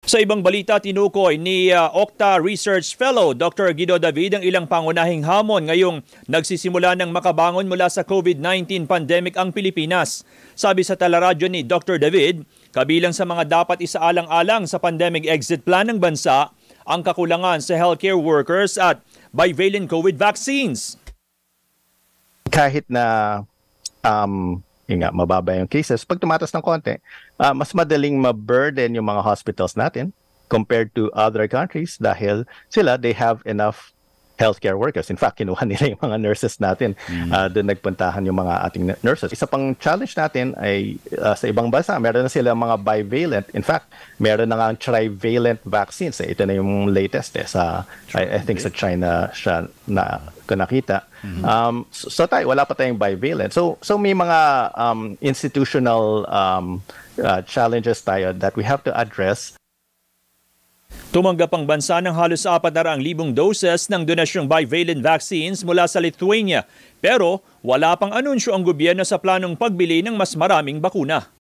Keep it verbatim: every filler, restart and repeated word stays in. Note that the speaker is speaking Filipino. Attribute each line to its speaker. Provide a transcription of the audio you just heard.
Speaker 1: Sa ibang balita, tinukoy ni uh, Okta Research Fellow Doctor Guido David ang ilang pangunahing hamon ngayong nagsisimula ng makabangon mula sa COVID nineteen pandemic ang Pilipinas. Sabi sa teleradyo ni Doctor David, kabilang sa mga dapat isaalang-alang sa pandemic exit plan ng bansa ang kakulangan sa healthcare workers at bivalent COVID vaccines.
Speaker 2: Kahit na um, yun nga, mababa yung cases, pag tumatas ng konti, uh, mas madaling ma-burden yung mga hospitals natin compared to other countries dahil sila, they have enough healthcare workers. In fact, kinuha nila yung mga nurses natin. Mm. Uh, doon nagpuntahan yung mga ating nurses. Isa pang challenge natin ay uh, sa ibang bansa, meron na sila mga bivalent. In fact, meron na nga trivalent vaccines. Eh. Ito na yung latest eh, sa, I, I think sa China siya na ko nakita. Mm-hmm. Um, so, so tayo, wala pa tayong bivalent. So, so may mga um, institutional um, uh, challenges tayo that we have to address.
Speaker 1: Tumanggap ang bansa ng halos apat na raang libong doses ng donasyong bivalent vaccines mula sa Lithuania. Pero wala pang anunsyo ang gobyerno sa planong pagbili ng mas maraming bakuna.